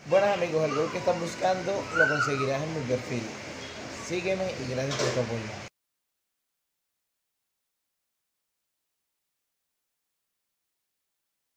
Buenas amigos, el gol que estás buscando lo conseguirás en mi perfil. Sígueme y gracias por tu apoyo.